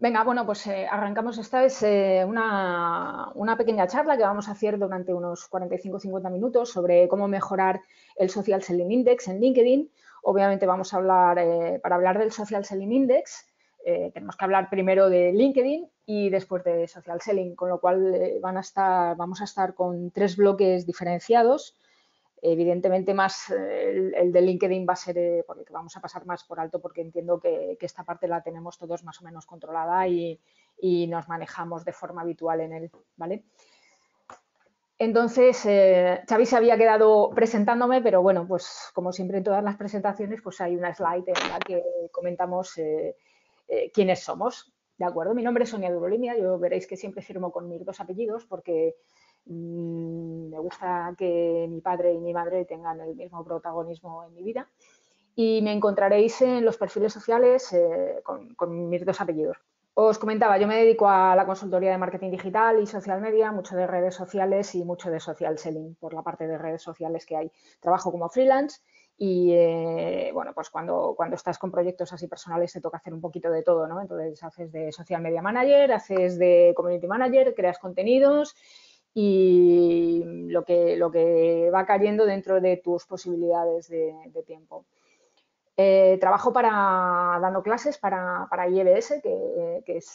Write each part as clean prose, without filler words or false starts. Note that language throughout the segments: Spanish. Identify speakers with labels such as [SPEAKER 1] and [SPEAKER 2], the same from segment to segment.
[SPEAKER 1] Venga, bueno, pues arrancamos. Esta es una pequeña charla que vamos a hacer durante unos 45-50 minutos sobre cómo mejorar el Social Selling Index en LinkedIn. Obviamente vamos a hablar, para hablar del Social Selling Index, tenemos que hablar primero de LinkedIn y después de Social Selling, con lo cual vamos a estar con 3 bloques diferenciados. Evidentemente más el de LinkedIn va a ser porque vamos a pasar más por alto porque entiendo que esta parte la tenemos todos más o menos controlada y nos manejamos de forma habitual en él, ¿vale? Entonces, Xavi se había quedado presentándome, pero bueno, pues como siempre en todas las presentaciones, pues hay una slide en la que comentamos quiénes somos, ¿de acuerdo? Mi nombre es Sonia Durolimia, yo veréis que siempre firmo con mis 2 apellidos porque me gusta que mi padre y mi madre tengan el mismo protagonismo en mi vida y me encontraréis en los perfiles sociales con mis 2 apellidos. Os comentaba, yo me dedico a la consultoría de marketing digital y social media, mucho de redes sociales y mucho de social selling, por la parte de redes sociales que hay. Trabajo como freelance y, bueno, pues cuando estás con proyectos así personales te toca hacer un poquito de todo, ¿no? Entonces haces de social media manager, haces de community manager, creas contenidos y lo que va cayendo dentro de tus posibilidades de tiempo. Trabajo dando clases para IEBS, que es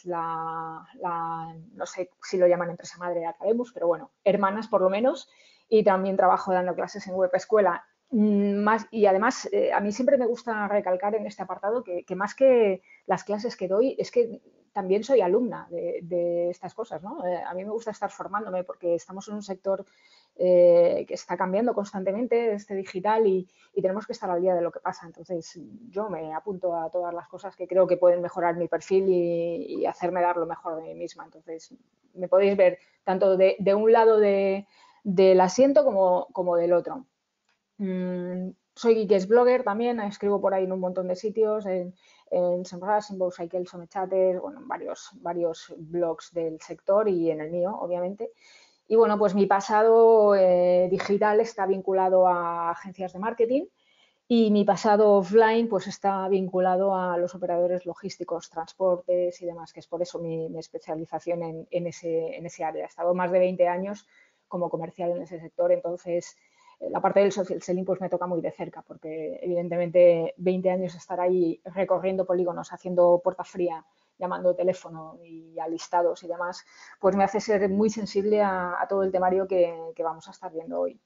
[SPEAKER 1] no sé si lo llaman empresa madre de Academus, pero bueno, hermanas por lo menos, y también trabajo dando clases en Web Escuela. Y además, a mí siempre me gusta recalcar en este apartado que más que las clases que doy, es que también soy alumna de estas cosas, ¿no? A mí me gusta estar formándome porque estamos en un sector que está cambiando constantemente, digital, y tenemos que estar al día de lo que pasa. Entonces, yo me apunto a todas las cosas que creo que pueden mejorar mi perfil y hacerme dar lo mejor de mí misma. Entonces, me podéis ver tanto de un lado del asiento como del otro. Soy Geekes Blogger también, escribo por ahí en un montón de sitios, en SEMrush, en Bowcycle, Somechatter, bueno, en varios blogs del sector y en el mío, obviamente. Y bueno, pues mi pasado digital está vinculado a agencias de marketing y mi pasado offline pues está vinculado a los operadores logísticos, transportes y demás, que es por eso mi especialización en ese área. He estado más de 20 años como comercial en ese sector, entonces la parte del social selling pues me toca muy de cerca porque evidentemente 20 años estar ahí recorriendo polígonos, haciendo puerta fría, llamando teléfono y a listados y demás, pues me hace ser muy sensible a todo el temario que vamos a estar viendo hoy.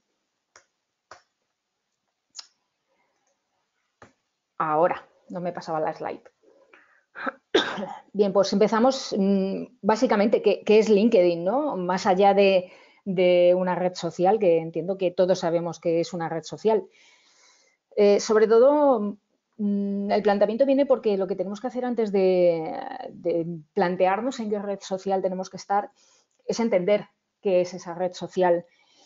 [SPEAKER 1] Ahora, no me pasaba la slide. Bien, pues empezamos básicamente, ¿qué es LinkedIn, no? Más allá de una red social, que entiendo que todos sabemos que es una red social. Sobre todo, el planteamiento viene porque lo que tenemos que hacer antes de plantearnos en qué red social tenemos que estar es entender qué es esa red social.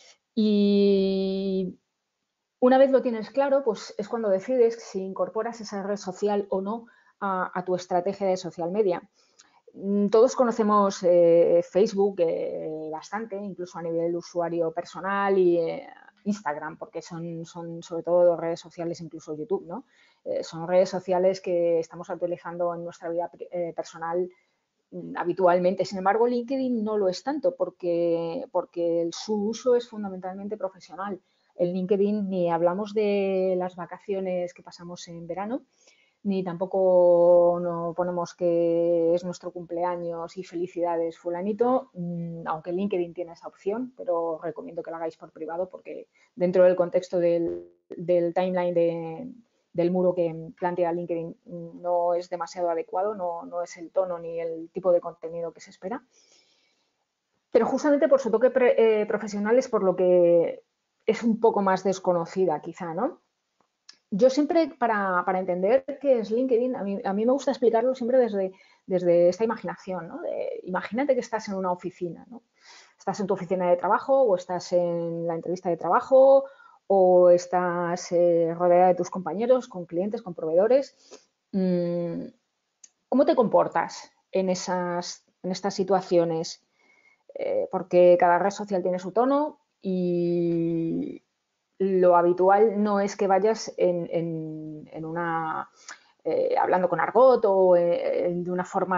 [SPEAKER 1] Y una vez lo tienes claro, pues es cuando decides si incorporas esa red social o no a tu estrategia de social media. Todos conocemos Facebook bastante, incluso a nivel usuario personal y Instagram, porque son sobre todo redes sociales, incluso YouTube, ¿no? Son redes sociales que estamos utilizando en nuestra vida personal habitualmente. Sin embargo, LinkedIn no lo es tanto porque su uso es fundamentalmente profesional. En LinkedIn ni hablamos de las vacaciones que pasamos en verano, ni tampoco no ponemos que es nuestro cumpleaños y felicidades fulanito, aunque LinkedIn tiene esa opción, pero recomiendo que la hagáis por privado porque dentro del contexto del timeline del muro que plantea LinkedIn no es demasiado adecuado, no es el tono ni el tipo de contenido que se espera. Pero justamente por su toque profesional es por lo que es un poco más desconocida quizá, ¿no? Yo siempre, para entender qué es LinkedIn, a mí me gusta explicarlo siempre desde esta imaginación, ¿no? Imagínate que estás en una oficina, ¿no? Estás en tu oficina de trabajo o estás en la entrevista de trabajo o estás rodeada de tus compañeros, con clientes, con proveedores. Mm, ¿Cómo te comportas en estas situaciones? Porque cada red social tiene su tono y lo habitual no es que vayas hablando con argot o de una forma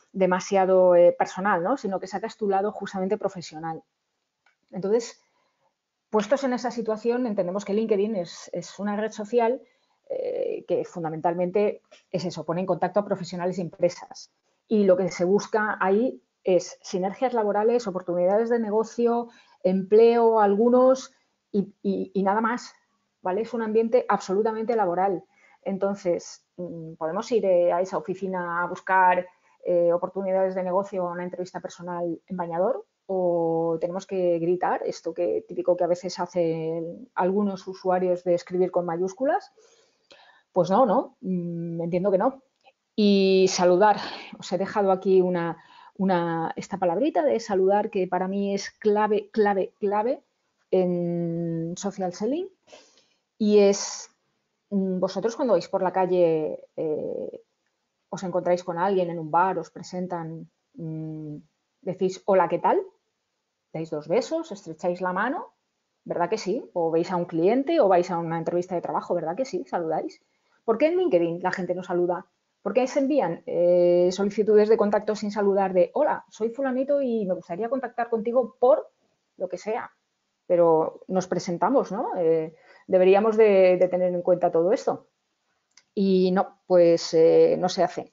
[SPEAKER 1] demasiado personal, ¿no? Sino que sacas tu lado justamente profesional. Entonces, puestos en esa situación, entendemos que LinkedIn es una red social que fundamentalmente es eso, pone en contacto a profesionales y empresas. Y lo que se busca ahí es sinergias laborales, oportunidades de negocio, empleo, algunos y nada más, ¿vale? Es un ambiente absolutamente laboral. Entonces, podemos ir a esa oficina a buscar oportunidades de negocio o una entrevista personal en bañador, o tenemos que gritar, esto que típico que a veces hacen algunos usuarios de escribir con mayúsculas. Pues no, entiendo que no. Y saludar, os he dejado aquí esta palabrita de saludar que para mí es clave, clave, clave en social selling, y es vosotros cuando vais por la calle os encontráis con alguien en un bar, os presentan, decís hola, ¿qué tal? Dais 2 besos, estrecháis la mano, ¿verdad que sí? O veis a un cliente o vais a una entrevista de trabajo, ¿verdad que sí? Saludáis. ¿Por qué en LinkedIn la gente no saluda? ¿Por qué se envían solicitudes de contacto sin saludar de hola, soy fulanito y me gustaría contactar contigo por lo que sea? Pero nos presentamos, ¿no? Deberíamos de tener en cuenta todo esto. Y no, pues no se hace.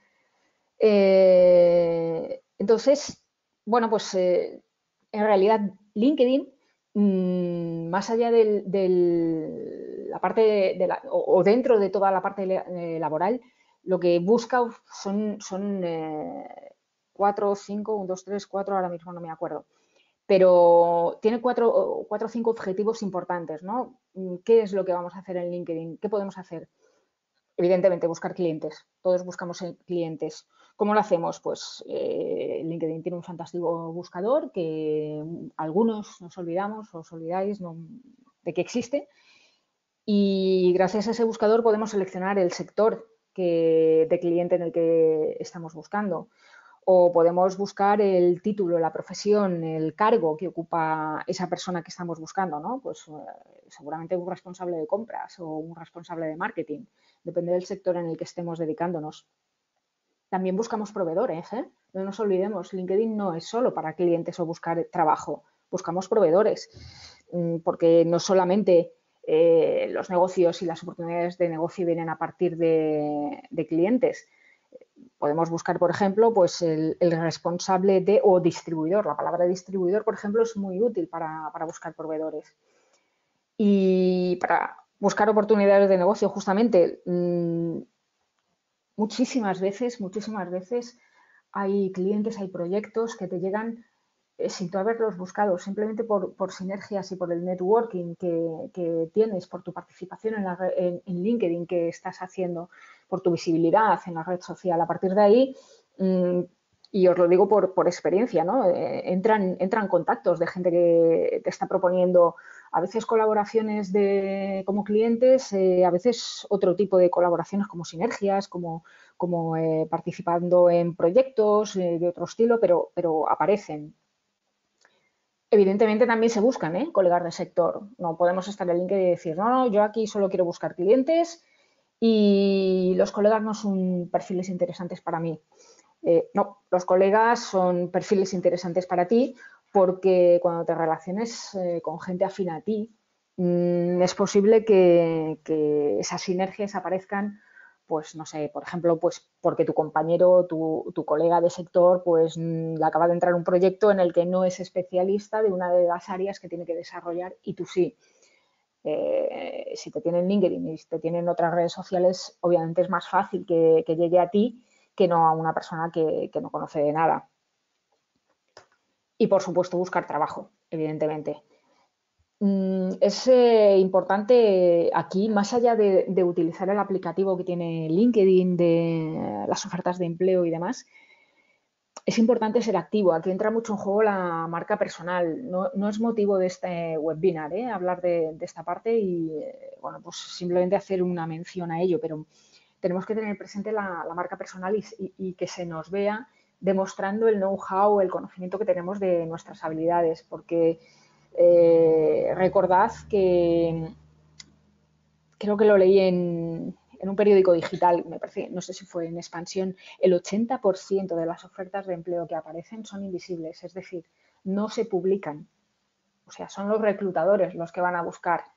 [SPEAKER 1] Entonces, bueno, pues en realidad LinkedIn, más allá de la parte o dentro de toda la parte laboral, lo que busca son 4 o 5, 1, 2, 3, 4, ahora mismo no me acuerdo, pero tiene cuatro o 5 objetivos importantes, ¿no? ¿Qué es lo que vamos a hacer en LinkedIn? ¿Qué podemos hacer? Evidentemente, buscar clientes. Todos buscamos clientes. ¿Cómo lo hacemos? Pues LinkedIn tiene un fantástico buscador que algunos nos olvidamos, os olvidáis de que existe. Y gracias a ese buscador podemos seleccionar el sector de cliente en el que estamos buscando. O podemos buscar el título, la profesión, el cargo que ocupa esa persona que estamos buscando, ¿no? Pues seguramente un responsable de compras o un responsable de marketing, depende del sector en el que estemos dedicándonos. También buscamos proveedores, ¿eh? No nos olvidemos, LinkedIn no es solo para clientes o buscar trabajo, buscamos proveedores, porque no solamente los negocios y las oportunidades de negocio vienen a partir de clientes. Podemos buscar, por ejemplo, pues el responsable o distribuidor. La palabra distribuidor, por ejemplo, es muy útil para buscar proveedores. Y para buscar oportunidades de negocio, justamente, muchísimas veces hay clientes, hay proyectos que te llegan sin tú haberlos buscado, simplemente por sinergias y por el networking que tienes, por tu participación en LinkedIn que estás haciendo, por tu visibilidad en la red social. A partir de ahí, y os lo digo por experiencia, ¿no? Entran contactos de gente que te está proponiendo a veces colaboraciones como clientes, a veces otro tipo de colaboraciones como sinergias, como participando en proyectos de otro estilo, pero aparecen. Evidentemente también se buscan colegas de sector. No podemos estar en LinkedIn y decir, no, yo aquí solo quiero buscar clientes y los colegas no son perfiles interesantes para mí. No, los colegas son perfiles interesantes para ti porque cuando te relaciones con gente afín a ti, es posible que esas sinergias aparezcan, pues no sé, por ejemplo, pues porque tu compañero, tu colega de sector, pues le acaba de entrar un proyecto en el que no es especialista de una de las áreas que tiene que desarrollar y tú sí. Si te tienen LinkedIn y si te tienen otras redes sociales, obviamente es más fácil que llegue a ti que no a una persona que no conoce de nada. Y, por supuesto, buscar trabajo, evidentemente. Es importante aquí, más allá de utilizar el aplicativo que tiene LinkedIn, de las ofertas de empleo y demás, es importante ser activo. Aquí entra mucho en juego la marca personal. No es motivo de este webinar, hablar de esta parte y, bueno, pues simplemente hacer una mención a ello, pero tenemos que tener presente la marca personal y que se nos vea demostrando el know-how, el conocimiento que tenemos de nuestras habilidades, porque recordad que creo que lo leí en en un periódico digital, me parece, no sé si fue en Expansión, el 80% de las ofertas de empleo que aparecen son invisibles, es decir, no se publican. O sea, son los reclutadores los que van a buscar